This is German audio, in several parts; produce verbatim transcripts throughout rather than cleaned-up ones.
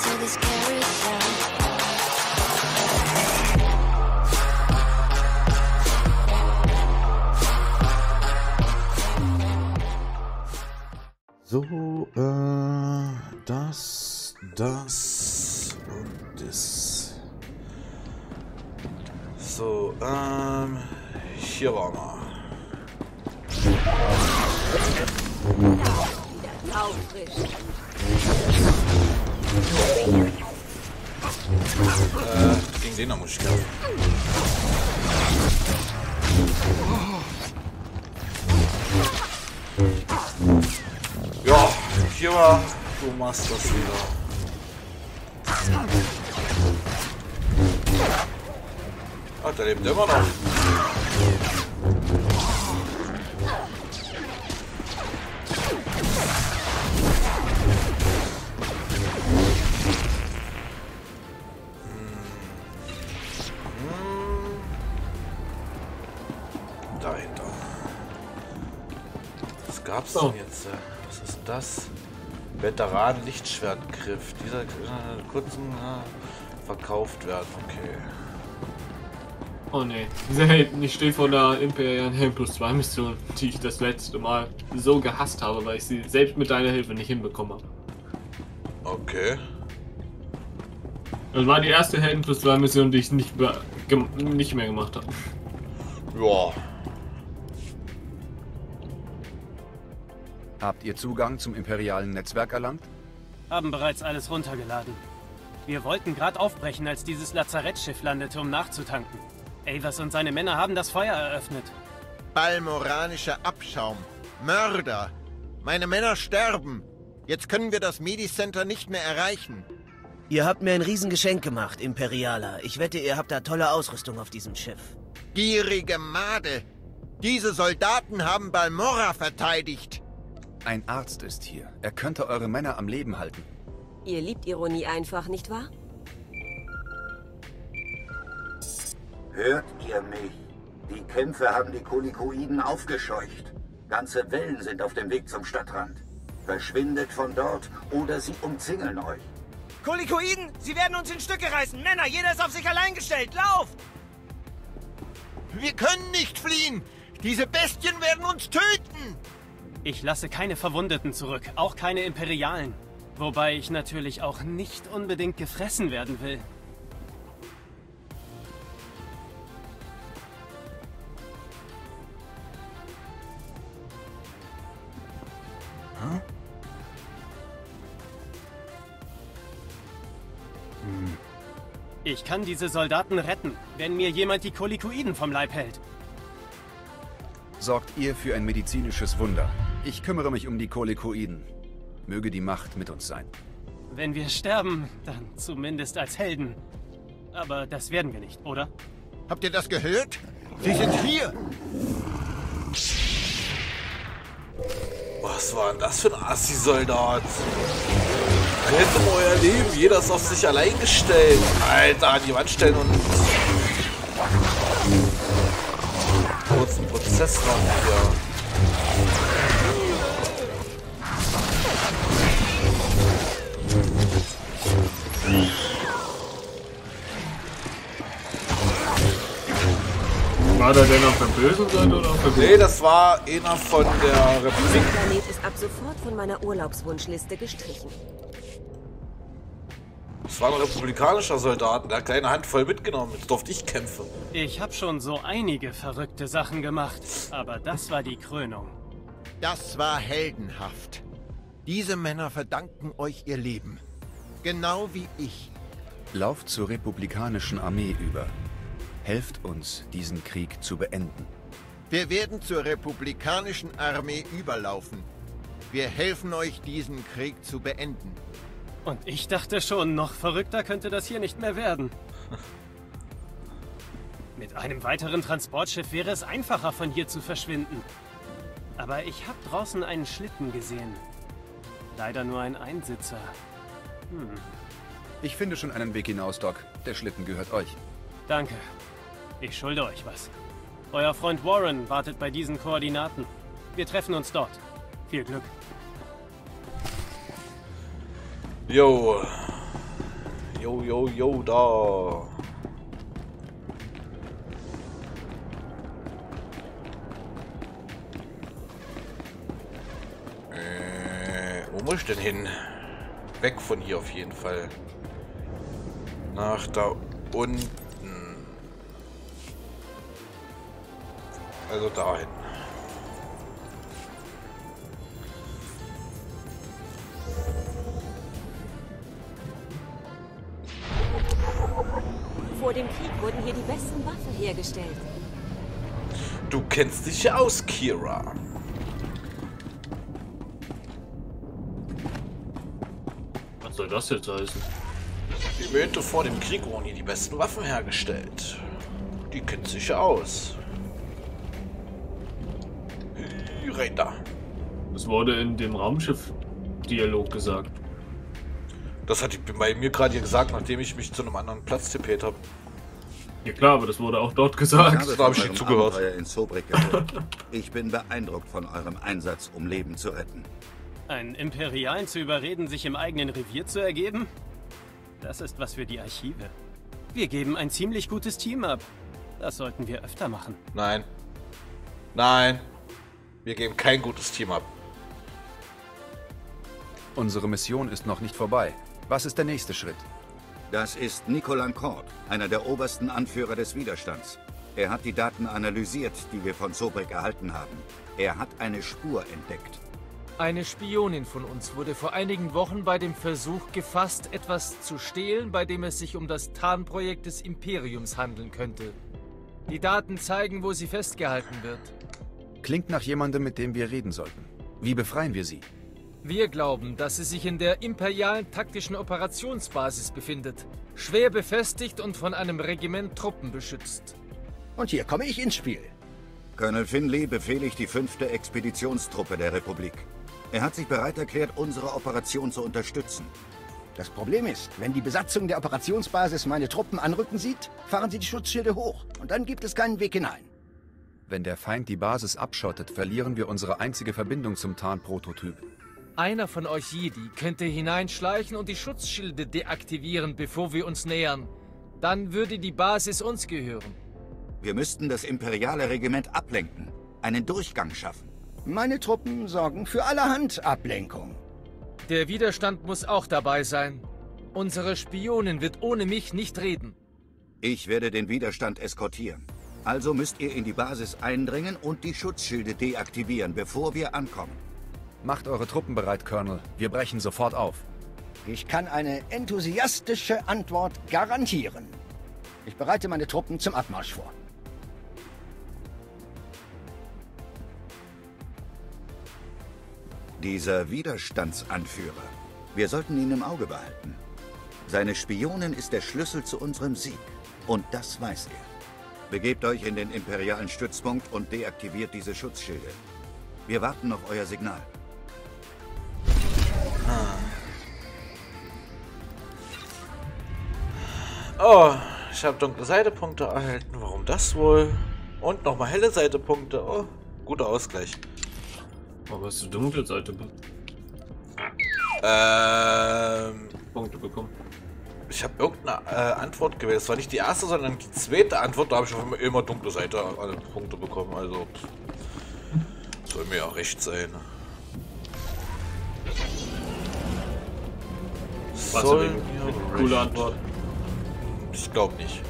So, äh, das, das und das. So, ähm, hier waren wir. Äh, gegen den muss ich kämpfen. Ja, hier war, du machst das wieder. Ah, der lebt immer noch. Dahinter. Was gab's denn jetzt? Was ist das? Veteran-Lichtschwertgriff. Dieser äh, kurzen äh, verkauft werden. Okay. Oh ne, dieser Helden, ich stehe vor der imperialen Helm plus zwei Mission, die ich das letzte Mal so gehasst habe, weil ich sie selbst mit deiner Hilfe nicht hinbekommen habe. Okay. Das war die erste Helden plus zwei Mission, die ich nicht, nicht mehr gemacht habe. Ja. Habt ihr Zugang zum imperialen Netzwerk erlangt? Haben bereits alles runtergeladen. Wir wollten gerade aufbrechen, als dieses Lazarettschiff landete, um nachzutanken. Avers und seine Männer haben das Feuer eröffnet. Balmoranischer Abschaum. Mörder. Meine Männer sterben. Jetzt können wir das Medi-Center nicht mehr erreichen. Ihr habt mir ein Riesengeschenk gemacht, Imperialer. Ich wette, ihr habt da tolle Ausrüstung auf diesem Schiff. Gierige Made. Diese Soldaten haben Balmorra verteidigt. Ein Arzt ist hier. Er könnte eure Männer am Leben halten. Ihr liebt Ironie einfach, nicht wahr? Hört ihr mich? Die Kämpfe haben die Kolikoiden aufgescheucht. Ganze Wellen sind auf dem Weg zum Stadtrand. Verschwindet von dort oder sie umzingeln euch. Kolikoiden, sie werden uns in Stücke reißen. Männer, jeder ist auf sich allein gestellt. Lauft! Wir können nicht fliehen. Diese Bestien werden uns töten. Ich lasse keine Verwundeten zurück, auch keine Imperialen. Wobei ich natürlich auch nicht unbedingt gefressen werden will. Hm? Ich kann diese Soldaten retten, wenn mir jemand die Kolikoiden vom Leib hält. Sorgt ihr für ein medizinisches Wunder. Ich kümmere mich um die Kolikoiden. Möge die Macht mit uns sein. Wenn wir sterben, dann zumindest als Helden. Aber das werden wir nicht, oder? Habt ihr das gehört? Sie sind hier. Was war denn das für ein Assi-Soldat? Rettet um euer Leben. Jeder ist auf sich allein gestellt. Alter, an die Wand stellen und kurzen Prozess machen hier. War der denn auf der bösen Seite oder auf der guten? Nee, das war einer von der Republik. Dieser Planet ist ab sofort von meiner Urlaubswunschliste gestrichen. Das war ein republikanischer Soldat, der hat kleine Handvoll mitgenommen. Jetzt durfte ich kämpfen. Ich habe schon so einige verrückte Sachen gemacht, aber das war die Krönung. Das war heldenhaft. Diese Männer verdanken euch ihr Leben. Genau wie ich. Lauft zur republikanischen Armee über. Helft uns, diesen Krieg zu beenden. Wir werden zur republikanischen Armee überlaufen. Wir helfen euch, diesen Krieg zu beenden. Und ich dachte schon, noch verrückter könnte das hier nicht mehr werden. Mit einem weiteren Transportschiff wäre es einfacher, von hier zu verschwinden. Aber ich habe draußen einen Schlitten gesehen. Leider nur ein Einsitzer. Hm. Ich finde schon einen Weg hinaus, Doc. Der Schlitten gehört euch. Danke. Ich schulde euch was. Euer Freund Warren wartet bei diesen Koordinaten. Wir treffen uns dort. Viel Glück. Jo. Jo, jo, jo, da. Äh, wo muss ich denn hin? Weg von hier auf jeden Fall. Nach da unten. Also dahin. Vor dem Krieg wurden hier die besten Waffen hergestellt. Du kennst dich ja aus, Kira. Was soll das jetzt heißen? Die Mythe vor dem Krieg wurden hier die besten Waffen hergestellt. Die kennt sich ja aus. Rein da. Das wurde in dem Raumschiff-Dialog gesagt. Das hat die bei mir gerade gesagt, nachdem ich mich zu einem anderen Platz tippet habe. Ja klar, aber das wurde auch dort gesagt. Ich Da habe ich nicht zugehört. In Sobrik gehört. Ich bin beeindruckt von eurem Einsatz, um Leben zu retten. Einen Imperialen zu überreden, sich im eigenen Revier zu ergeben? Das ist was für die Archive. Wir geben ein ziemlich gutes Team ab. Das sollten wir öfter machen. Nein. Nein. Wir geben kein gutes Team ab. Unsere Mission ist noch nicht vorbei. Was ist der nächste Schritt? Das ist Nicolas Cord, einer der obersten Anführer des Widerstands. Er hat die Daten analysiert, die wir von Sobrik erhalten haben. Er hat eine Spur entdeckt. Eine Spionin von uns wurde vor einigen Wochen bei dem Versuch gefasst, etwas zu stehlen, bei dem es sich um das Tarnprojekt des Imperiums handeln könnte. Die Daten zeigen, wo sie festgehalten wird. Klingt nach jemandem, mit dem wir reden sollten. Wie befreien wir sie? Wir glauben, dass sie sich in der imperialen taktischen Operationsbasis befindet. Schwer befestigt und von einem Regiment Truppen beschützt. Und hier komme ich ins Spiel. Colonel Finley befehligt die fünfte Expeditionstruppe der Republik. Er hat sich bereit erklärt, unsere Operation zu unterstützen. Das Problem ist, wenn die Besatzung der Operationsbasis meine Truppen anrücken sieht, fahren sie die Schutzschilde hoch. Und dann gibt es keinen Weg hinein. Wenn der Feind die Basis abschottet, verlieren wir unsere einzige Verbindung zum Tarnprototyp. Einer von euch Jedi könnte hineinschleichen und die Schutzschilde deaktivieren, bevor wir uns nähern. Dann würde die Basis uns gehören. Wir müssten das imperiale Regiment ablenken, einen Durchgang schaffen. Meine Truppen sorgen für allerhand Ablenkung. Der Widerstand muss auch dabei sein. Unsere Spionin wird ohne mich nicht reden. Ich werde den Widerstand eskortieren. Also müsst ihr in die Basis eindringen und die Schutzschilde deaktivieren, bevor wir ankommen. Macht eure Truppen bereit, Colonel. Wir brechen sofort auf. Ich kann eine enthusiastische Antwort garantieren. Ich bereite meine Truppen zum Abmarsch vor. Dieser Widerstandsanführer. Wir sollten ihn im Auge behalten. Seine Spionin ist der Schlüssel zu unserem Sieg. Und das weiß er. Begebt euch in den imperialen Stützpunkt und deaktiviert diese Schutzschilde. Wir warten auf euer Signal. Oh, ich habe dunkle Seidepunkte erhalten. Warum das wohl? Und nochmal helle Seidepunkte. Oh, guter Ausgleich. Aber hast du dunkle Seite Ähm, Punkte bekommen? Ich habe irgendeine äh, Antwort gewählt. Das war nicht die erste, sondern die zweite Antwort. Da habe ich auf immer, immer dunkle Seite alle Punkte bekommen. Also pff, soll mir ja recht sein. Was Soll eine mir coole recht- Antwort. Ich glaube nicht.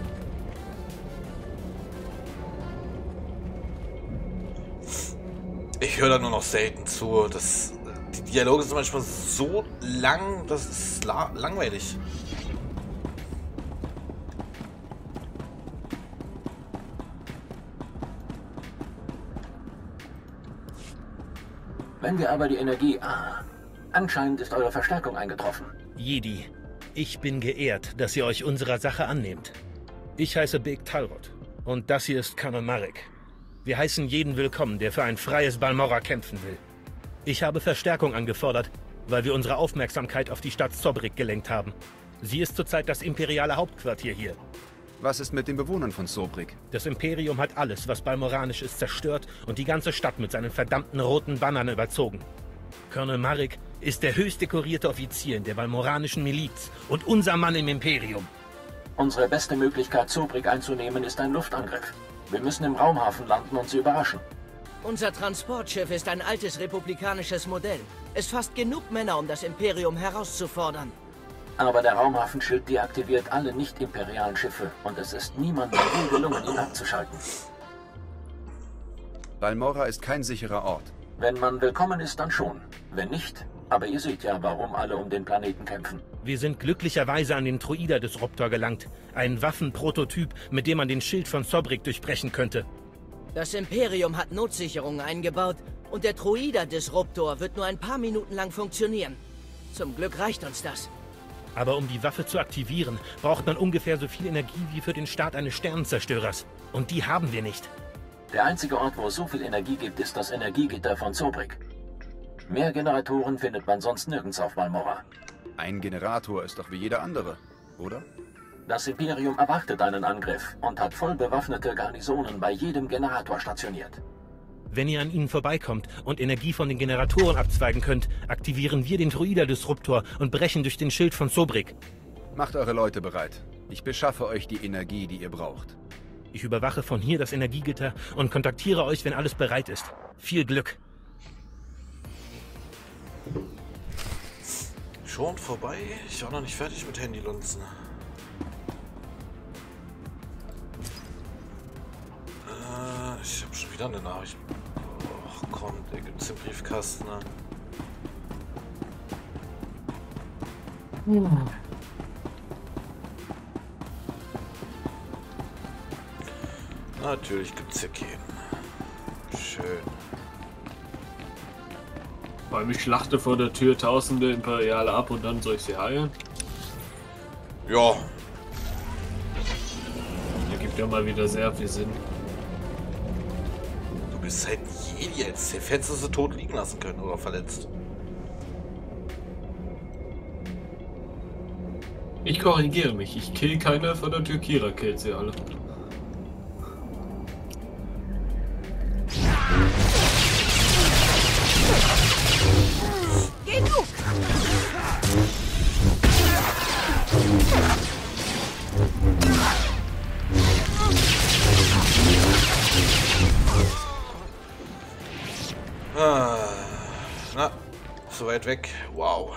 Ich höre da nur noch selten zu. Das, die Dialoge sind manchmal so lang, das ist la langweilig. Wenn wir aber die Energie... Ah, anscheinend ist eure Verstärkung eingetroffen. Jedi, ich bin geehrt, dass ihr euch unserer Sache annehmt. Ich heiße Beg Talrot und das hier ist Colonel Marek. Wir heißen jeden willkommen, der für ein freies Balmorra kämpfen will. Ich habe Verstärkung angefordert, weil wir unsere Aufmerksamkeit auf die Stadt Sobrik gelenkt haben. Sie ist zurzeit das imperiale Hauptquartier hier. Was ist mit den Bewohnern von Sobrik? Das Imperium hat alles, was balmorranisch ist, zerstört und die ganze Stadt mit seinen verdammten roten Bannern überzogen. Colonel Marek ist der höchst dekorierte Offizier in der valmoranischen Miliz und unser Mann im Imperium. Unsere beste Möglichkeit, Zobrik einzunehmen, ist ein Luftangriff. Wir müssen im Raumhafen landen und sie überraschen. Unser Transportschiff ist ein altes republikanisches Modell. Es fasst genug Männer, um das Imperium herauszufordern. Aber der Raumhafenschild deaktiviert alle nicht-imperialen Schiffe und es ist niemandem je gelungen, ihn abzuschalten. Balmorra ist kein sicherer Ort. Wenn man willkommen ist, dann schon. Wenn nicht, aber ihr seht ja, warum alle um den Planeten kämpfen. Wir sind glücklicherweise an den Droider-Disruptor gelangt. Ein Waffenprototyp, mit dem man den Schild von Zobrik durchbrechen könnte. Das Imperium hat Notsicherungen eingebaut und der Droider-Disruptor wird nur ein paar Minuten lang funktionieren. Zum Glück reicht uns das. Aber um die Waffe zu aktivieren, braucht man ungefähr so viel Energie wie für den Start eines Sternenzerstörers. Und die haben wir nicht. Der einzige Ort, wo es so viel Energie gibt, ist das Energiegitter von Zobrik. Mehr Generatoren findet man sonst nirgends auf Balmorra. Ein Generator ist doch wie jeder andere, oder? Das Imperium erwartet einen Angriff und hat voll bewaffnete Garnisonen bei jedem Generator stationiert. Wenn ihr an ihnen vorbeikommt und Energie von den Generatoren abzweigen könnt, aktivieren wir den Droider-Disruptor und brechen durch den Schild von Zobrik. Macht eure Leute bereit. Ich beschaffe euch die Energie, die ihr braucht. Ich überwache von hier das Energiegitter und kontaktiere euch, wenn alles bereit ist. Viel Glück. Schon vorbei? Ich war noch nicht fertig mit Handylunzen. Äh, ich habe schon wieder eine Nachricht. Ach komm, der gibt's im Briefkasten. Ne? Hm. Natürlich gibt's hier keinen. Schön. Weil mich schlachte vor der Tür tausende Imperiale ab und dann soll ich sie heilen? Ja. Ergibt ja mal wieder sehr viel Sinn. Du bist halt Jedi, als hättest du sie tot liegen lassen können oder verletzt. Ich korrigiere mich, ich kill keine von der Tür, Kira killt sie alle. Genug! Ah, na, so weit weg. Wow.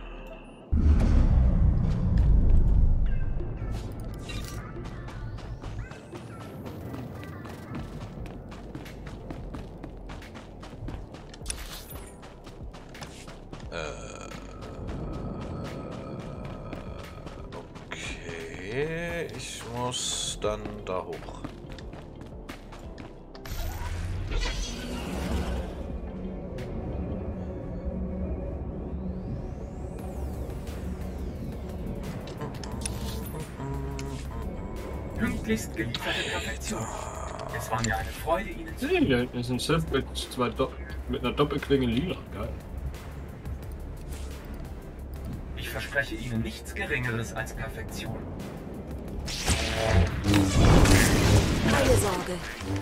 Okay, ich muss dann da hoch. Pünktlichst gelieferte Perfektion. Es war mir eine Freude, Ihnen zu sehen. Da hinten ist ein Schiff mit, zwei Do mit einer Doppelklinge lila. Geil. Ich verspreche Ihnen nichts Geringeres als Perfektion. Keine Sorge.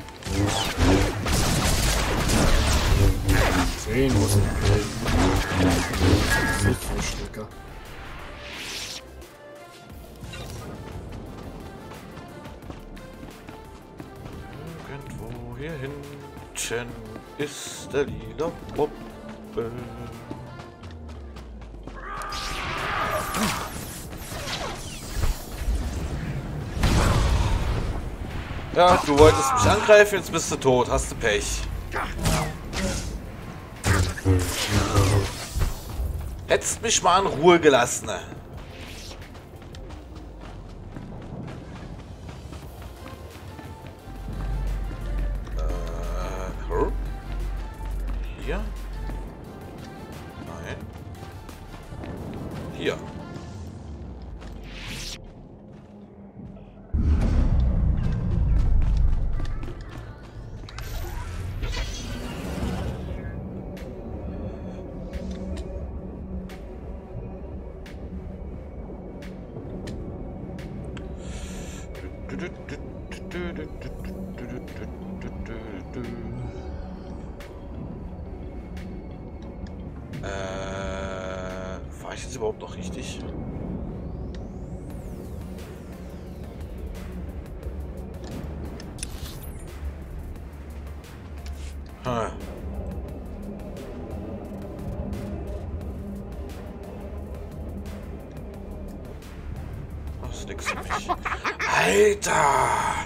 Zehn muss ich killen. Frühstücker. Irgendwo hier hinten ist der lila Poppel. Ja, du wolltest mich angreifen, jetzt bist du tot. Hast du Pech. Hättest mich mal in Ruhe gelassen. Ne? Äh, hier? Nein. Hier. Äh das überhaupt noch richtig? Hm. Das ist nix für mich. Alter!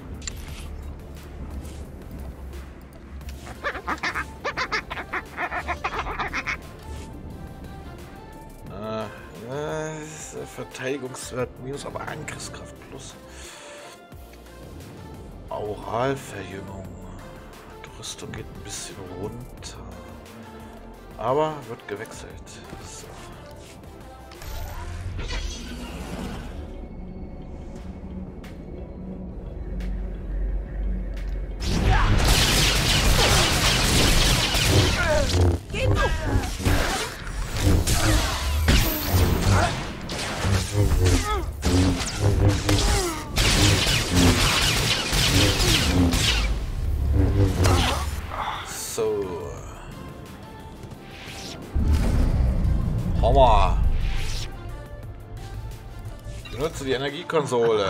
Verteidigungswert minus, aber Angriffskraft plus. Auralverjüngung. Die Rüstung geht ein bisschen runter. Aber wird gewechselt. So. So. Hammer. Benutze die Energiekonsole.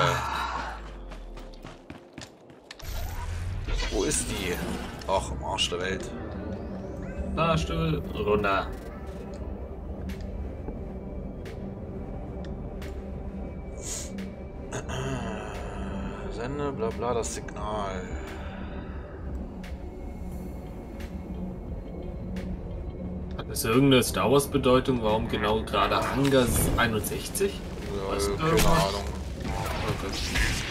Wo ist die? Ach, im Arsch der Welt. Fahrstuhl runter. Sende, bla bla, das Signal. Hat es irgendeine Star Wars Bedeutung, warum genau gerade Hangar einundsechzig? Ja, Weißt du keine irgendwas? Ahnung. Okay.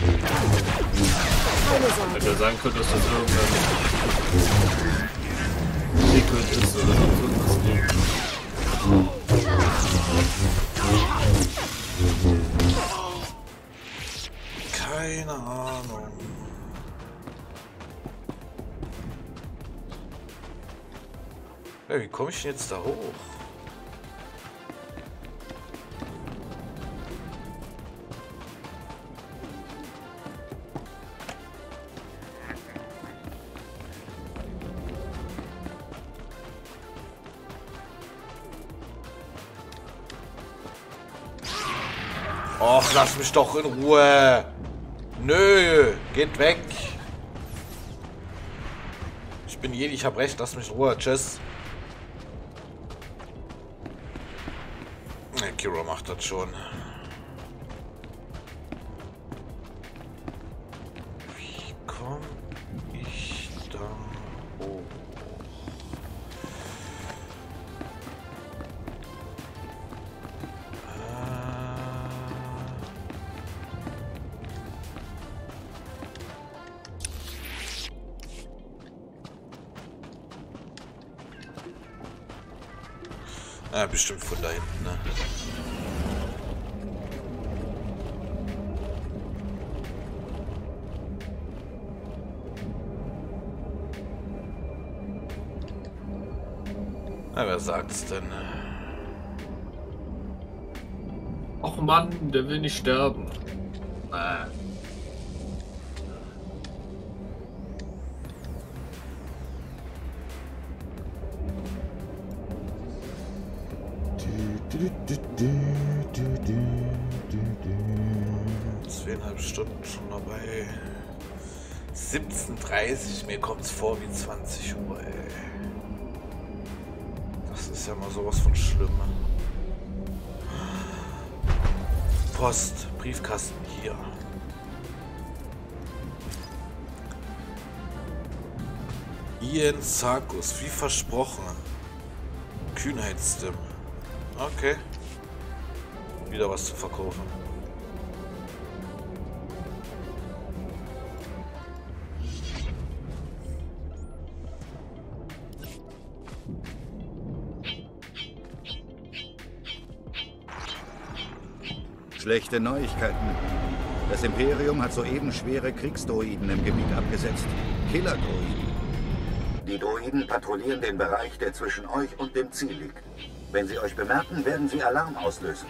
Hätte sagen können, dass das irgendein Secret ist oder sonst irgendwas. Keine Ahnung. Ja, wie komme ich denn jetzt da hoch? Och, lass mich doch in Ruhe. Nö, geht weg. Ich bin Jedi, ich hab recht, lass mich in Ruhe. Tschüss. Ne, Kira macht das schon. Wie komm ich da hoch? Ja, bestimmt von da hinten, ne? Na, wer sagt's denn? Och Mann, der will nicht sterben. Äh. Zweieinhalb Stunden schon dabei. siebzehn Uhr dreißig, mir kommt's vor wie zwanzig Uhr, ey. Das ist ja mal sowas von schlimm. Post, Briefkasten hier. Ian Sarkus, wie versprochen. Kühnheitsstim. Okay. Wieder was zu verkaufen. Schlechte Neuigkeiten. Das Imperium hat soeben schwere Kriegsdroiden im Gebiet abgesetzt. Killerdroiden. Die Droiden patrouillieren den Bereich, der zwischen euch und dem Ziel liegt. Wenn sie euch bemerken, werden sie Alarm auslösen.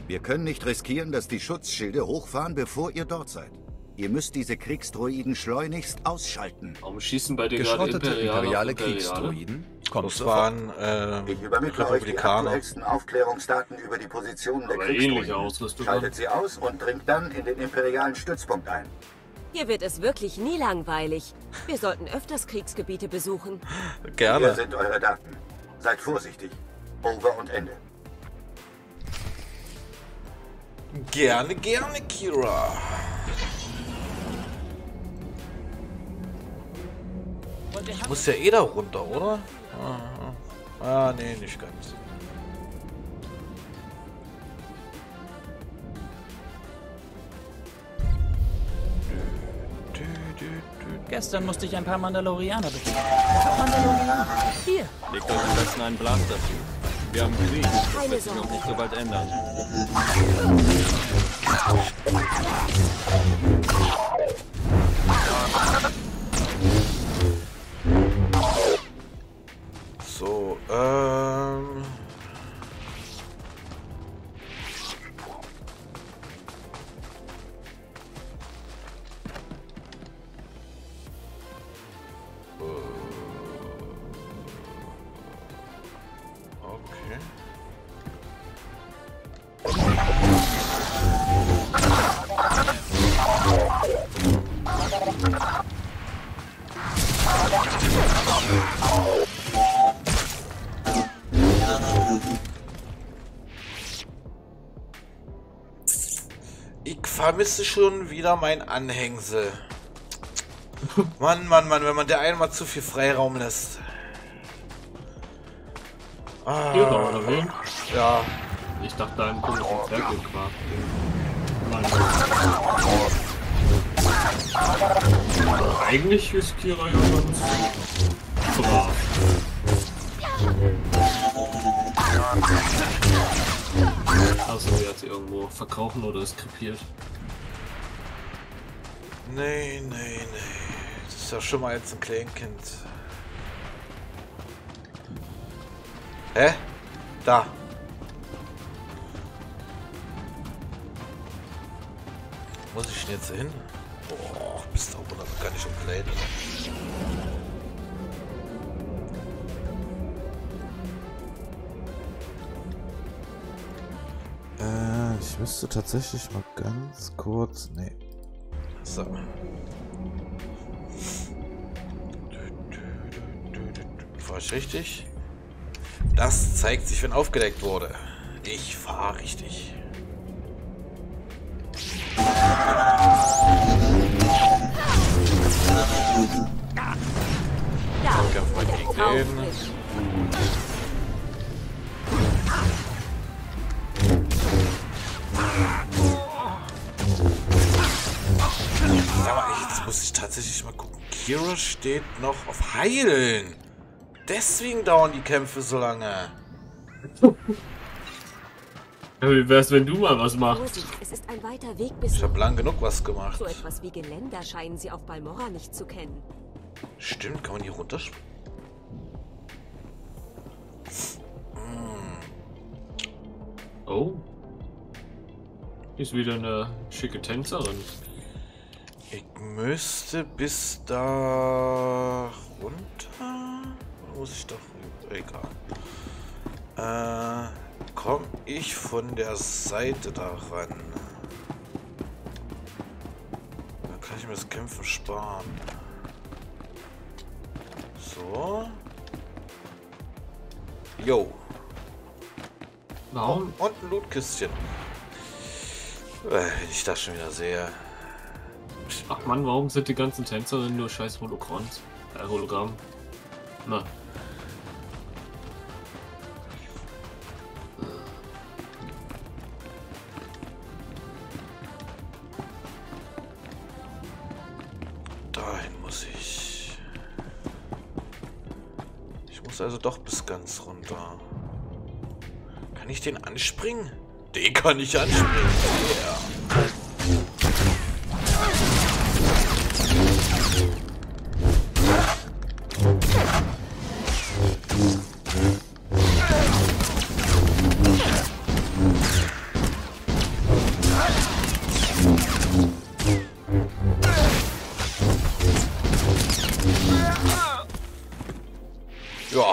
Wir können nicht riskieren, dass die Schutzschilde hochfahren, bevor ihr dort seid. Ihr müsst diese Kriegsdroiden schleunigst ausschalten. Warum schießen bei dir gerade Geschrottete Imperiale, imperiale Imperiale? Kriegsdroiden? Das waren äh, Ich übermittle euch die Republikaner. aktuellsten Aufklärungsdaten über die Positionen der Aber ähnliche Kriegsdroiden. Ausrüstung. Schaltet sie aus und dringt dann in den imperialen Stützpunkt ein. Hier wird es wirklich nie langweilig. Wir sollten öfters Kriegsgebiete besuchen. Gerne. Hier sind eure Daten. Seid vorsichtig. Over und Ende. Gerne, gerne, Kira. Ich muss ja eh da runter, oder? Ah, ah nee, nicht ganz. Gestern musste ich ein paar Mandalorianer besiegen. Mandalorianer. Hier. Legt euch am besten einen Blaster zu. Wir haben Krieg. Das wird sich noch nicht so bald ändern. So, ähm... Okay. Ich vermisse schon wieder mein Anhängsel. Mann, Mann, Mann, wenn man der einmal zu viel Freiraum lässt. Ah, Hier war oder wen? ja. Ich dachte, ein komischen Ferkelquark. Eigentlich ist Kira ja ganz brav. Achso, die hat sie irgendwo verkaufen oder ist krepiert. Nee, nee, nee. Das ist ja schon mal jetzt ein Kleinkind. Hä? Da. Muss ich denn jetzt hin? Boah, bist du auch noch gar nicht umkleidet. Äh, ich müsste tatsächlich mal ganz kurz. Nee. So. Fahr ich richtig? Das zeigt sich, wenn aufgedeckt wurde. Ich fahre richtig. Kämpfen wir gegen den. Aber jetzt muss ich tatsächlich mal gucken. Kira steht noch auf Heilen. Deswegen dauern die Kämpfe so lange. Wie wär's, wenn du mal was machst? Vorsicht, es ist ein weiter Weg bis. Ich habe lang genug was gemacht. So etwas wie Geländer scheinen sie auf Balmorra nicht zu kennen. Stimmt, kann man hier runterspringen? Oh. Ist wieder eine schicke Tänzerin. Ich müsste bis da runter. Oder muss ich doch. Egal. Äh, komm ich von der Seite da ran? Dann kann ich mir das Kämpfen sparen. So. Jo. Warum? Und ein Lootkistchen. Wenn ich das schon wieder sehe. Ach man, warum sind die ganzen Tänzerinnen nur scheiß Hologramms? Äh, Hologramm. Na. Dahin muss ich. Ich muss also doch bis ganz runter. Kann ich den anspringen? Den kann ich anspringen. Yeah. Ja.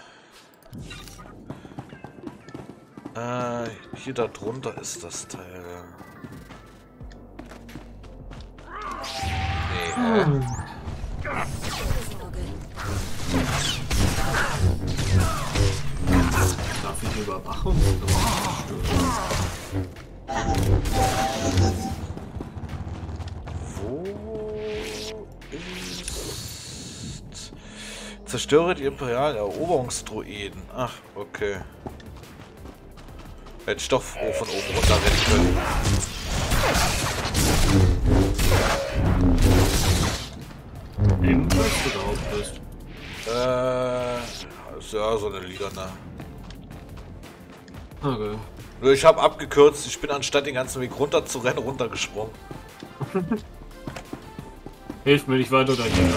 Äh, hier da drunter ist das Teil. Nee, hä? Darf ich Überwachung? Wo ist... Zerstöre die imperialen Eroberungsdroiden. Ach, okay. Hätte ich doch von oben runter rennen können. Ebenfalls oder Hauptquest? Äh, ist ja so eine Liga, ne? Okay. Ich habe abgekürzt, ich bin anstatt den ganzen Weg runter zu rennen, runtergesprungen. Hilft mir nicht weiter dahin.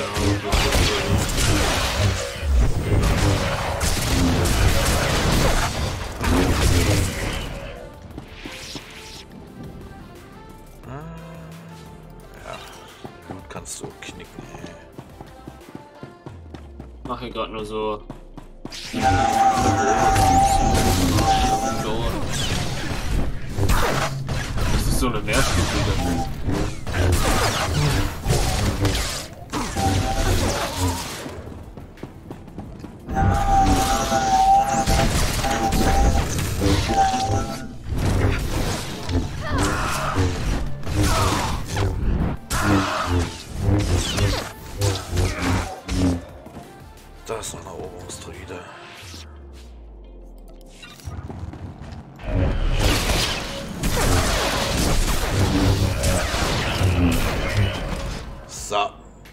Ja, gut kannst du knicken, ey. Mach hier gerade nur so. Das ist so eine Nervstufe. Da ist noch eine Eroberungsdroide. So.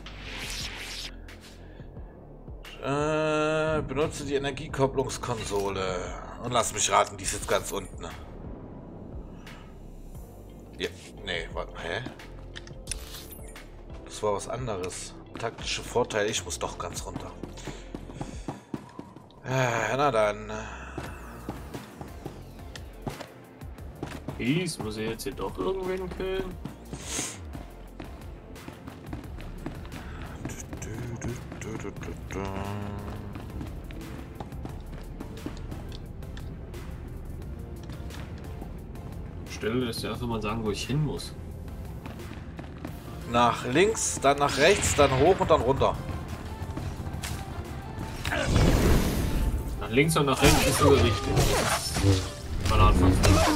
Äh, benutze die Energiekopplungskonsole. Und lass mich raten, die ist jetzt ganz unten. Ja, nee, warte, hä? Das war was anderes. Taktische Vorteile, ich muss doch ganz runter. Ja, na dann. Peace, muss ich jetzt hier doch irgendwen killen? Stelle ist ja einfach mal sagen, wo ich hin muss. Nach links, dann nach rechts, dann hoch und dann runter. Nach links und nach rechts ist sogar richtig. Mal anfangen.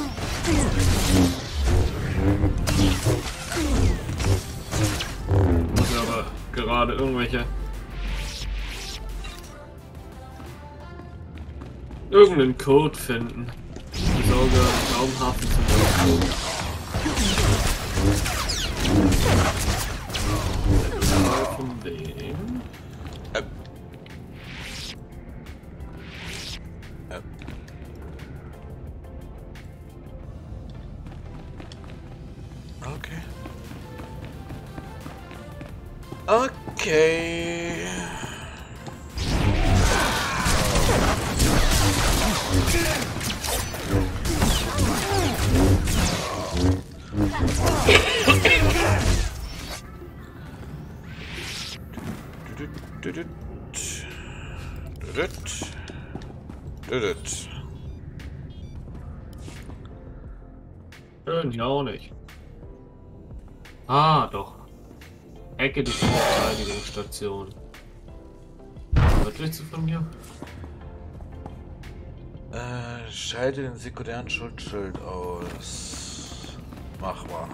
Ich muss aber gerade irgendwelche... irgendeinen Code finden. Die Sorge Raumhafen zum Beispiel. Von wem? Äh. Äh. Okay. Okay. Schön, hier auch nicht. Ah, doch. Ecke die Verteidigungsstation. Was willst du von mir? Äh, schalte den sekundären Schutzschild aus. Mach mal.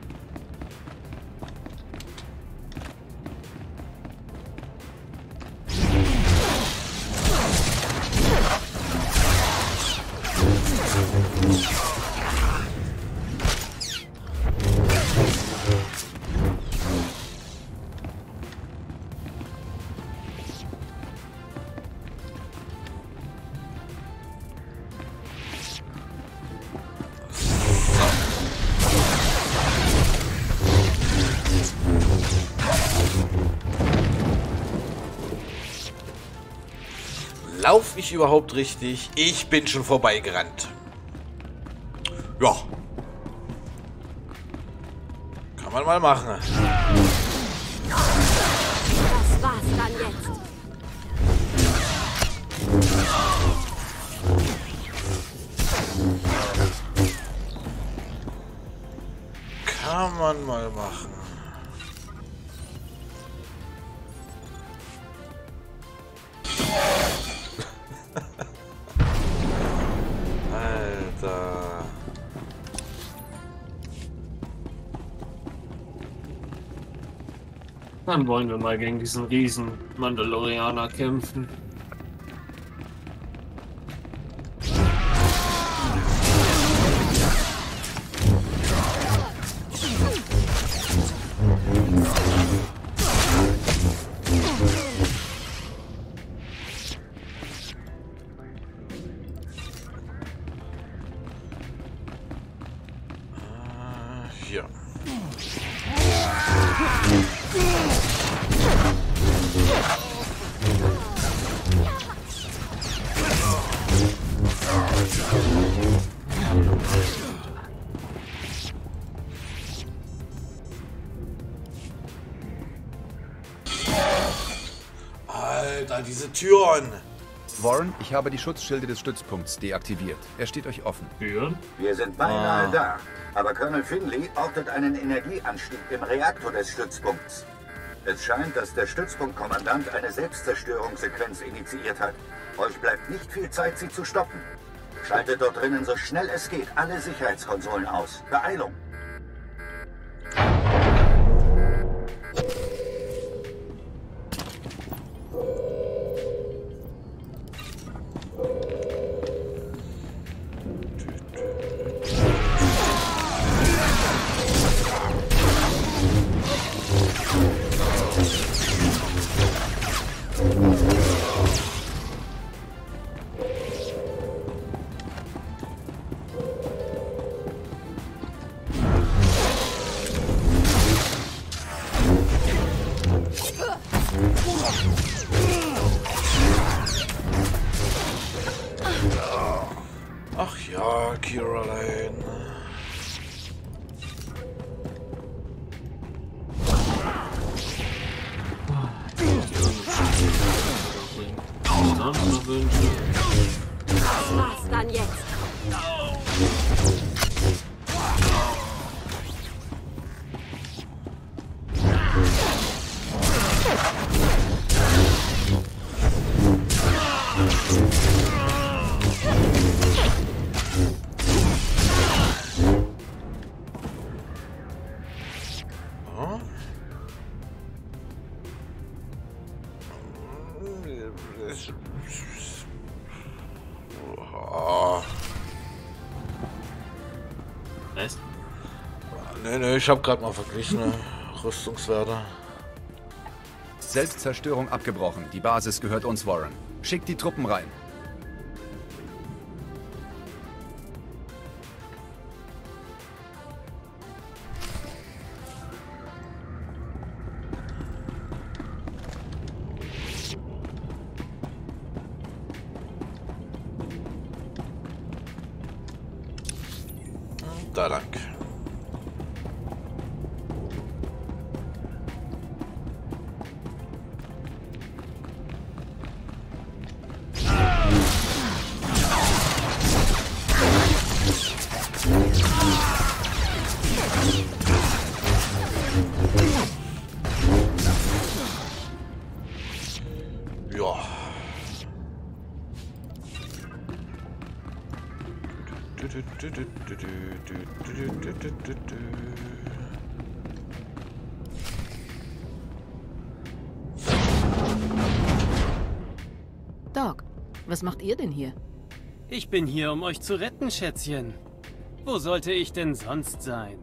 Lauf ich überhaupt richtig? Ich bin schon vorbeigerannt. Ja. Kann man mal machen. Das war's dann jetzt? Kann man mal machen. Alter. Dann wollen wir mal gegen diesen riesen Mandalorianer kämpfen. Hier. Alter, diese Türen! Warren, ich habe die Schutzschilde des Stützpunkts deaktiviert. Er steht euch offen. Türen? Wir sind beinahe Ah. da. Aber Colonel Finley ortet einen Energieanstieg im Reaktor des Stützpunkts. Es scheint, dass der Stützpunktkommandant eine Selbstzerstörungssequenz initiiert hat. Euch bleibt nicht viel Zeit, sie zu stoppen. Schaltet dort drinnen so schnell es geht alle Sicherheitskonsolen aus. Beeilung! Ach ja, Caroline. Was war's dann jetzt? Was? Nee, nee, ich hab grad mal verglichen, ne? Rüstungswerte. Selbstzerstörung abgebrochen. Die Basis gehört uns, Warren. Schickt die Truppen rein. Da lang. Ja. Doc, was macht ihr denn hier? Ich bin hier, um euch zu retten, Schätzchen. Wo sollte ich denn sonst sein?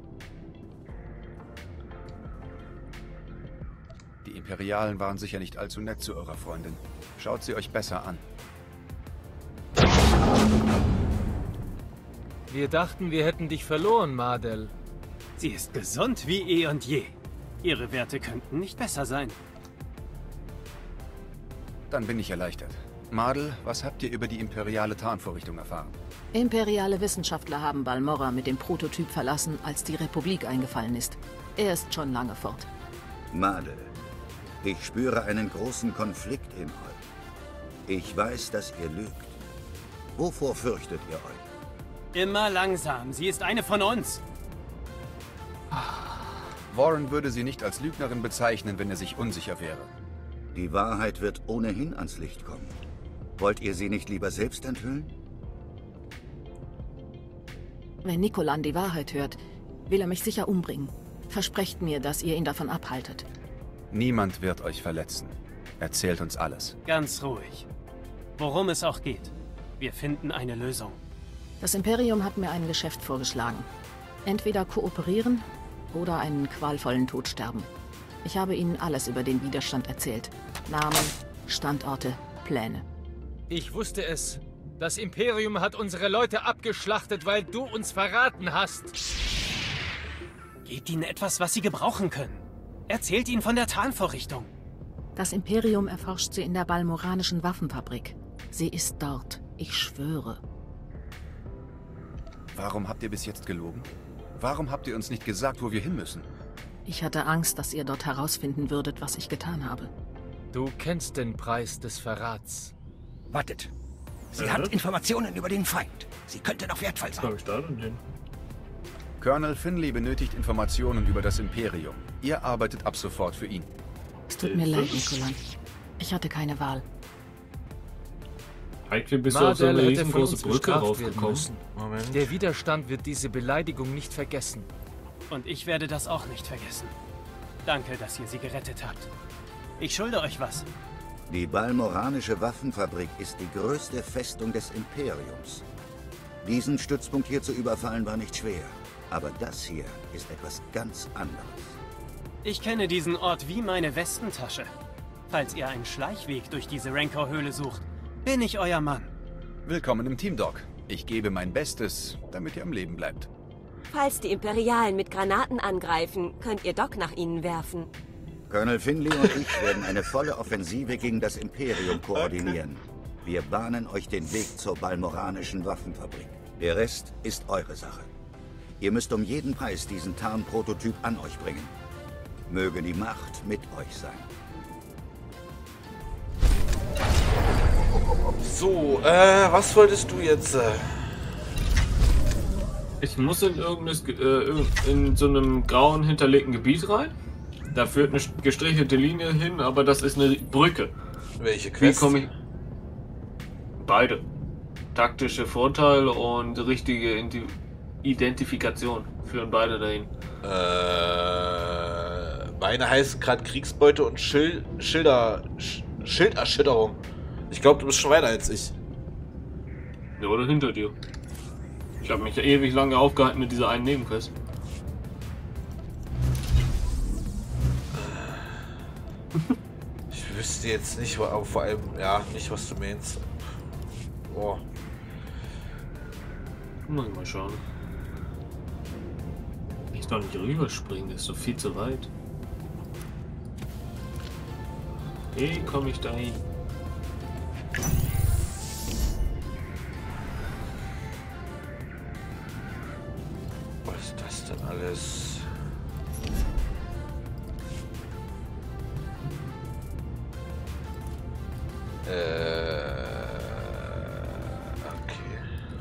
Die Imperialen waren sicher nicht allzu nett zu eurer Freundin. Schaut sie euch besser an. Wir dachten, wir hätten dich verloren, Madel. Sie ist gesund wie eh und je. Ihre Werte könnten nicht besser sein. Dann bin ich erleichtert. Madel, was habt ihr über die imperiale Tarnvorrichtung erfahren? Imperiale Wissenschaftler haben Balmorra mit dem Prototyp verlassen, als die Republik eingefallen ist. Er ist schon lange fort. Madel, Ich spüre einen großen Konflikt in euch. Ich weiß, dass ihr lügt. Wovor fürchtet ihr euch? Immer langsam. Sie ist eine von uns. Warren würde sie nicht als Lügnerin bezeichnen, wenn er sich unsicher wäre. Die Wahrheit wird ohnehin ans Licht kommen. Wollt ihr sie nicht lieber selbst enthüllen? Wenn Nikolan die Wahrheit hört, will er mich sicher umbringen. Versprecht mir, dass ihr ihn davon abhaltet. Niemand wird euch verletzen. Erzählt uns alles. Ganz ruhig. Worum es auch geht. Wir finden eine Lösung. Das Imperium hat mir ein Geschäft vorgeschlagen. Entweder kooperieren oder einen qualvollen Tod sterben. Ich habe ihnen alles über den Widerstand erzählt. Namen, Standorte, Pläne. Ich wusste es. Das Imperium hat unsere Leute abgeschlachtet, weil du uns verraten hast. Gebt ihnen etwas, was sie gebrauchen können. Erzählt ihnen von der Tarnvorrichtung. Das Imperium erforscht sie in der balmoranischen Waffenfabrik. Sie ist dort, ich schwöre. Warum habt ihr bis jetzt gelogen? Warum habt ihr uns nicht gesagt, wo wir hin müssen? Ich hatte Angst, dass ihr dort herausfinden würdet, was ich getan habe. Du kennst den Preis des Verrats. Wartet. Sie Ja. hat Informationen über den Feind. Sie könnte noch wertvoll sein. Komm ich da denn hin? Colonel Finley benötigt Informationen über das Imperium. Ihr arbeitet ab sofort für ihn. Es tut mir leid, Nikolan. Ich hatte keine Wahl. Eigentlich bist du auf so eine Mardel hätte von riesengroße uns Brücke bestraft werden raufgekommen. müssen. Moment. Der Widerstand wird diese Beleidigung nicht vergessen. Und ich werde das auch nicht vergessen. Danke, dass ihr sie gerettet habt. Ich schulde euch was. Die balmoranische Waffenfabrik ist die größte Festung des Imperiums. Diesen Stützpunkt hier zu überfallen war nicht schwer. Aber das hier ist etwas ganz anderes. Ich kenne diesen Ort wie meine Westentasche. Falls ihr einen Schleichweg durch diese Rancor-Höhle sucht, bin ich euer Mann. Willkommen im Team, Doc. Ich gebe mein Bestes, damit ihr am Leben bleibt. Falls die Imperialen mit Granaten angreifen, könnt ihr Doc nach ihnen werfen. Colonel Finley und ich werden eine volle Offensive gegen das Imperium koordinieren. Wir bahnen euch den Weg zur balmoranischen Waffenfabrik. Der Rest ist eure Sache. Ihr müsst um jeden Preis diesen Tarnprototyp an euch bringen. Möge die Macht mit euch sein. So, äh, was wolltest du jetzt? Äh? Ich muss in irgendeines, äh, in so einem grauen hinterlegten Gebiet rein. Da führt eine gestrichelte Linie hin, aber das ist eine Brücke. Welche Quest? Wie komme ich? Beide. Taktische Vorteile und richtige Indi Identifikation führen beide dahin. Äh, meine heißen gerade Kriegsbeute und Schil Schilder Sch Schilderschütterung. Ich glaube, du bist schon weiter als ich. Ja, oder hinter dir. Ich habe mich ja ewig lange aufgehalten mit dieser einen Nebenquest. Ich wüsste jetzt nicht, aber vor allem, ja, nicht, was du meinst. Boah. Mal, mal schauen. Ich doch nicht rüberspringen, das ist doch viel zu weit. Wie komme ich da hin? Was ist das denn alles? Äh, okay.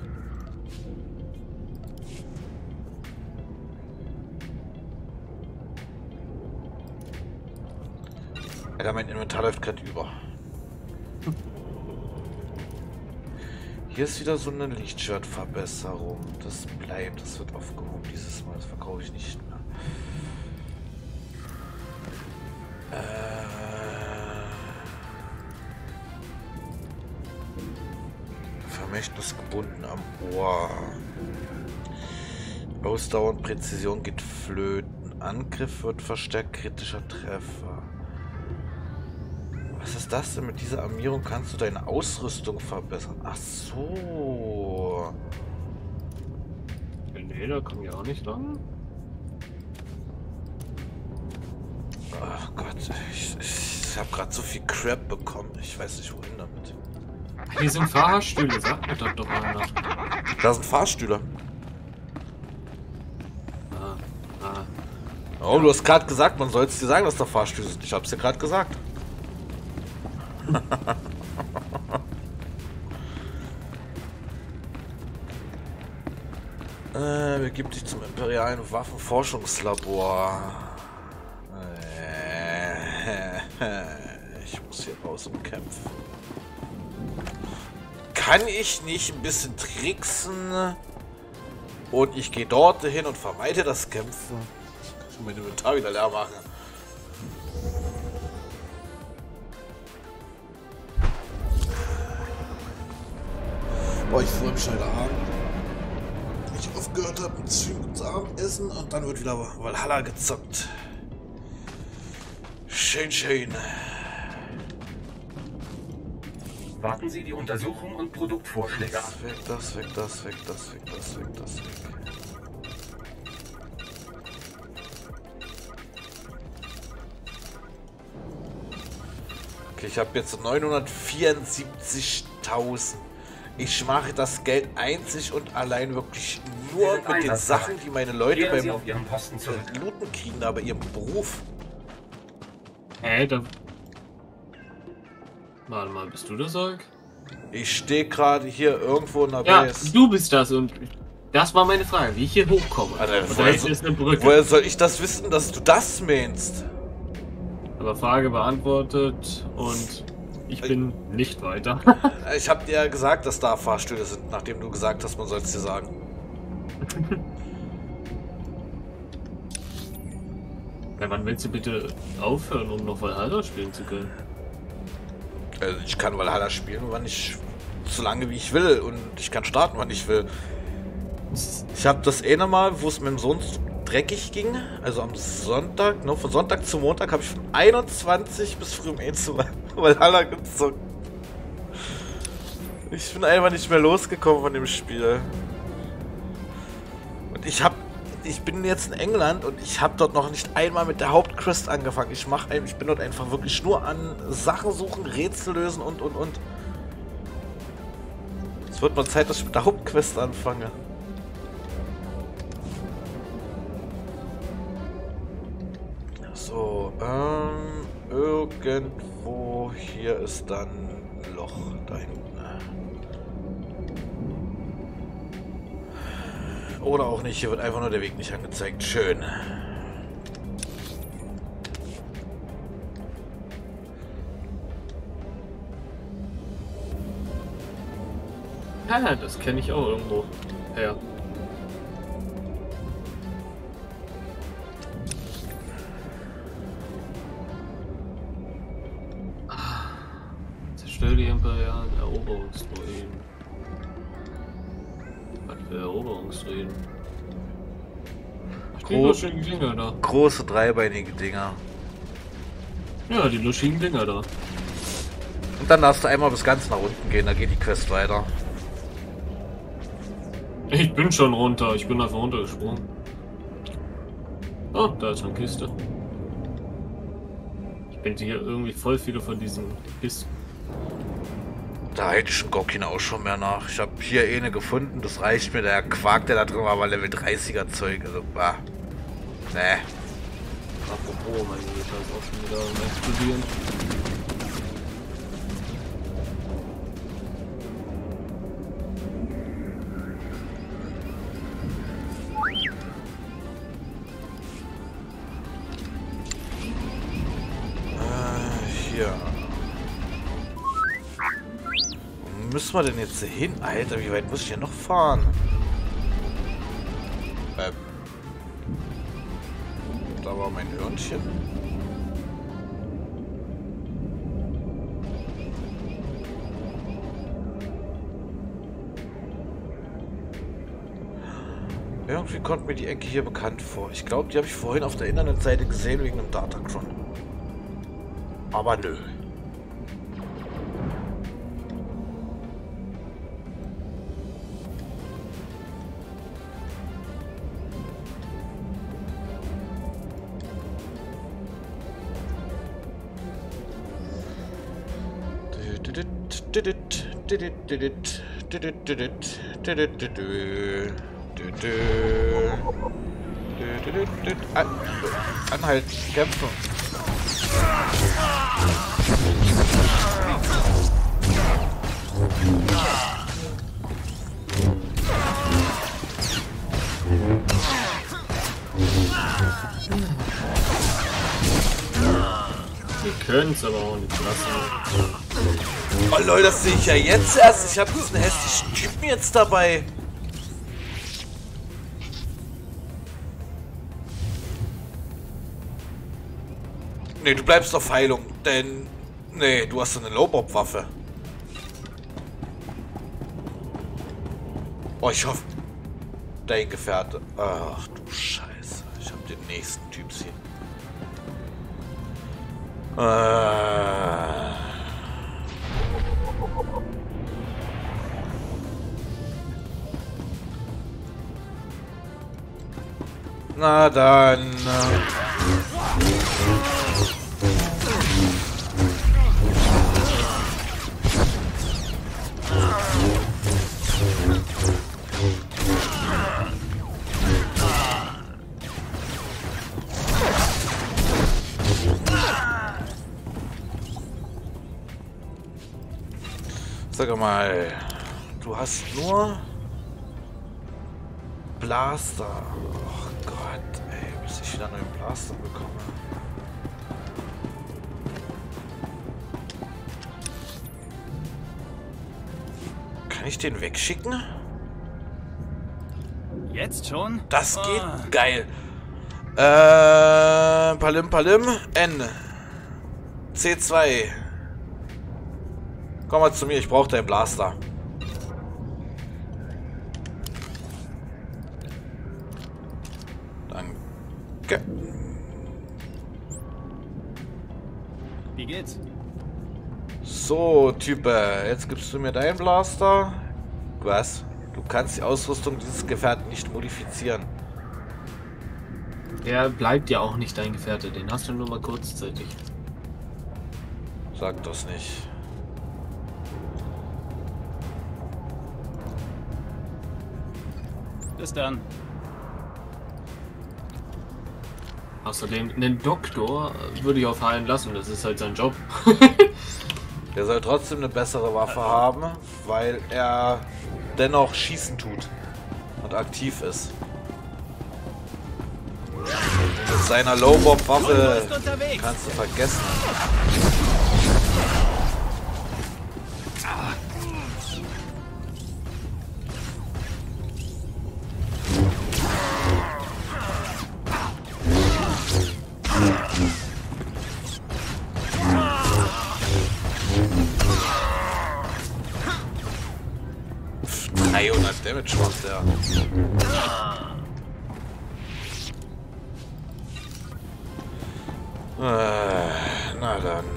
Alter, mein Inventar läuft gerade über. Hier ist wieder so eine Lichtschwertverbesserung. Das bleibt, das wird aufgehoben dieses Mal. Das verkaufe ich nicht mehr. Äh, Vermächtnis gebunden am Ohr. Ausdauer und Präzision geht flöten. Angriff wird verstärkt, kritischer Treffer. Was ist das denn? Mit dieser Armierung kannst du deine Ausrüstung verbessern. Ach so. Nee, da komme ich auch nicht lang. Ach Gott, ich, ich habe gerade so viel Crap bekommen. Ich weiß nicht, wohin damit. Hier sind Fahrstühle, sagt mir das doch einer. Da sind Fahrstühle. Ah, ah. Oh, du hast gerade gesagt, man soll es dir sagen, dass da Fahrstöße sind. Ich hab's dir gerade gesagt. äh, begib dich zum imperialen Waffenforschungslabor. Ich muss hier raus und kämpfen. Kann ich nicht ein bisschen tricksen? Und ich gehe dort hin und vermeide das Kämpfen. Ich muss mein Inventar wieder leer machen. Boah, ich freue mich heute Abend. Ich aufgehört habe mit Stream zu Abendessen und dann wird wieder Valhalla gezockt. Schön, schön. Warten Sie die Untersuchung und Produktvorschläge ab. Das weg, das weg, das weg, das weg, das weg, das weg. Okay, ich habe jetzt neunhundertvierundsiebzigtausend. Ich mache das Geld einzig und allein wirklich nur mit den Sachen, die meine Leute beim Looten kriegen, aber ihrem Beruf. Hä, da... Warte mal, bist du das, Ork? Ich stehe gerade hier irgendwo in der Ja, Base. du bist das und das war meine Frage, wie ich hier hochkomme. Alter, und woher, da ist eine Brücke. woher soll ich das wissen, dass du das meinst? Aber Frage beantwortet und ich bin nicht weiter. Ich habe dir ja gesagt, dass da Fahrstöße sind, nachdem du gesagt hast, man soll es dir sagen. Ja, wann willst du bitte aufhören, um noch Valhalla spielen zu können? Also ich kann Valhalla spielen, wann ich, so lange wie ich will, und ich kann starten, wann ich will. Ich habe das eine Mal, wo es meinem Sohn dreckig ging, also am Sonntag, ne, von Sonntag zu Montag habe ich von einundzwanzig bis früh um eins Uhr Valhalla gezockt. Ich bin einfach nicht mehr losgekommen von dem Spiel. Und ich habe Ich bin jetzt in England und ich habe dort noch nicht einmal mit der Hauptquest angefangen. Ich mache, ich bin dort einfach wirklich nur an Sachen suchen, Rätsel lösen und und und. Es wird mal Zeit, dass ich mit der Hauptquest anfange. So, ähm, irgendwo hier ist dann ein Loch da hinten. Oder auch nicht, hier wird einfach nur der Weg nicht angezeigt. Schön. Ja, das kenne ich auch irgendwo. Ja. Zerstör die imperialen Eroberungsdroiden. Was für Eroberungsdroiden? Die luschigen Dinger da. Große dreibeinige Dinger. Ja, die luschigen Dinger da. Und dann darfst du einmal bis ganz nach unten gehen, da geht die Quest weiter. Ich bin schon runter, ich bin einfach runtergesprungen. Oh, da ist eine Kiste. Ich bin hier irgendwie voll viele von diesen Kisten. Da hätte ich schon Gokkin auch schon mehr nach. Ich habe hier eine gefunden, das reicht mir. Der Quark, der da drin war, war Level dreißiger Zeug. Also, bah. Nee. Apropos, mein Meter ist auch schon wieder am explodieren. Hier. Wo müssen wir denn jetzt hin? Alter, wie weit muss ich hier noch fahren? Ähm. Da war mein Hörnchen. Irgendwie kommt mir die Ecke hier bekannt vor. Ich glaube, die habe ich vorhin auf der Internetseite gesehen wegen einem Datacron. Aber nö. An Anhalten, kämpfen. Wir können es aber auch nicht lassen. Oh Leute, das sehe ich ja jetzt erst. Ich habe diesen hässlichen Typen jetzt dabei. Nee, du bleibst auf Heilung, denn... Nee, du hast eine Low-Bob-Waffe. Oh, ich hoffe... Dein Gefährte... Ach du Scheiße. Ich habe den nächsten Typ hier. Äh... Na dann... Sag mal, du hast nur Blaster. Oh Gott, ey, bis ich wieder einen neuen Blaster bekomme. Kann ich den wegschicken? Jetzt schon? Das geht Oh. geil. Äh, Palim Palim, N. C zwei. Komm mal zu mir, ich brauche deinen Blaster. Danke. Wie geht's? So, Typ, jetzt gibst du mir deinen Blaster. Was? Du kannst die Ausrüstung dieses Gefährten nicht modifizieren. Der bleibt ja auch nicht dein Gefährte, den hast du nur mal kurzzeitig. Sag das nicht. Bis dann. Außerdem, einen Doktor würde ich aufheilen lassen, das ist halt sein Job. Der soll trotzdem eine bessere Waffe haben, weil er dennoch schießen tut und aktiv ist. Mit seiner Low-Bob-Waffe kannst du vergessen. dreihundert Damage macht der. Äh, na dann.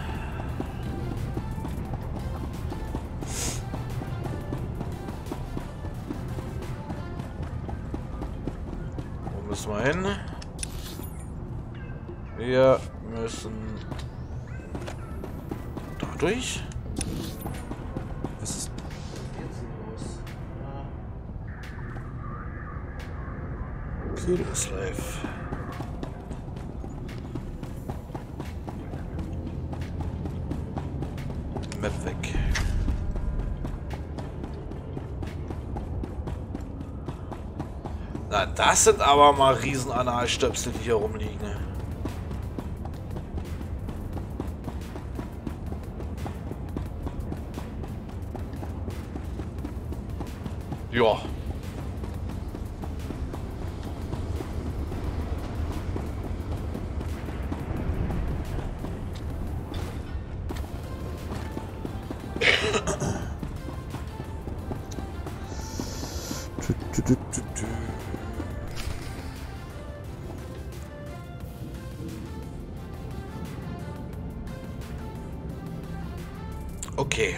Wo müssen wir hin? Wir müssen dadurch. Was ist Kill is life. Map weg. Na, das sind aber mal riesen Analstöpsel, die hier rumliegen. Ja. Okay.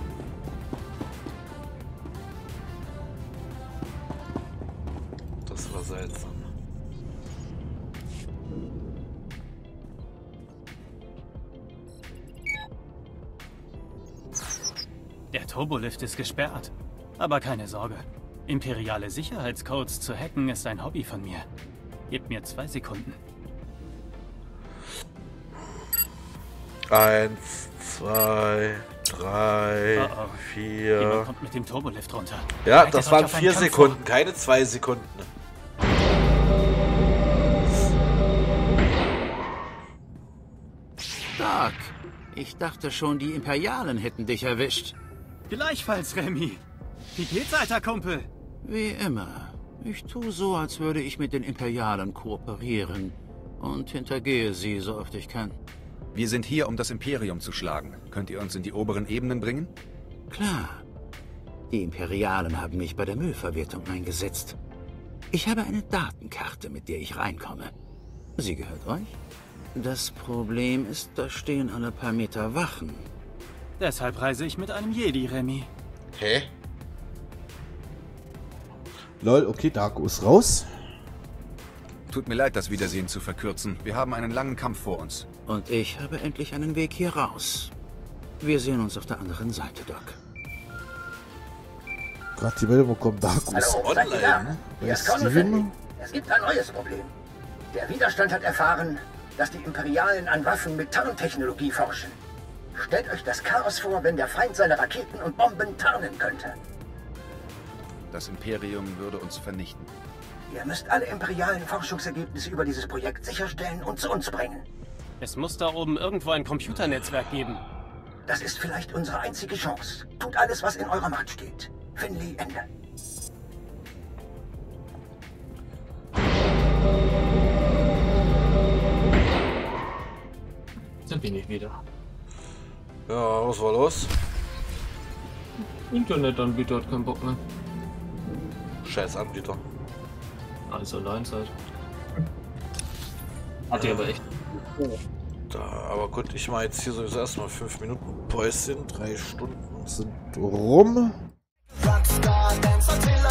Das war seltsam. Der Turbolift ist gesperrt. Aber keine Sorge. Imperiale Sicherheitscodes zu hacken ist ein Hobby von mir. Gebt mir zwei Sekunden. Eins, zwei, drei, Oh, oh. vier. Jemand kommt mit dem Turbolift runter. Ja, Bereitet das euch waren auf einen vier Kampf Sekunden, vor. keine zwei Sekunden. Stark. Ich dachte schon, die Imperialen hätten dich erwischt. Gleichfalls, Remy. Wie geht's, alter Kumpel? Wie immer. Ich tue so, als würde ich mit den Imperialen kooperieren und hintergehe sie, so oft ich kann. Wir sind hier, um das Imperium zu schlagen. Könnt ihr uns in die oberen Ebenen bringen? Klar. Die Imperialen haben mich bei der Müllverwertung eingesetzt. Ich habe eine Datenkarte, mit der ich reinkomme. Sie gehört euch? Das Problem ist, da stehen alle paar Meter Wachen. Deshalb reise ich mit einem Jedi, Remy. Hä? Lol, okay, Darko ist raus. Tut mir leid, das Wiedersehen zu verkürzen. Wir haben einen langen Kampf vor uns. Und ich habe endlich einen Weg hier raus. Wir sehen uns auf der anderen Seite, Doc. Gerade die Welle, wo kommt Darko ist Hallo, seid ihr da? online. Hier Bei ist Colonel Finley. Steven. Es gibt ein neues Problem. Der Widerstand hat erfahren, dass die Imperialen an Waffen mit Tarntechnologie forschen. Stellt euch das Chaos vor, wenn der Feind seine Raketen und Bomben tarnen könnte. Das Imperium würde uns vernichten. Ihr müsst alle imperialen Forschungsergebnisse über dieses Projekt sicherstellen und zu uns bringen. Es muss da oben irgendwo ein Computernetzwerk geben. Das ist vielleicht unsere einzige Chance. Tut alles, was in eurer Macht steht. Finley, Ende. Da bin ich wieder. Ja, was war los? Internetanbieter hat keinen Bock mehr. Scheiß Anbieter. Also allein seid. Hat die aber echt. Da, aber gut, ich mache jetzt hier sowieso erstmal fünf Minuten Päuschen. Drei Stunden sind rum. Rockstar, dance until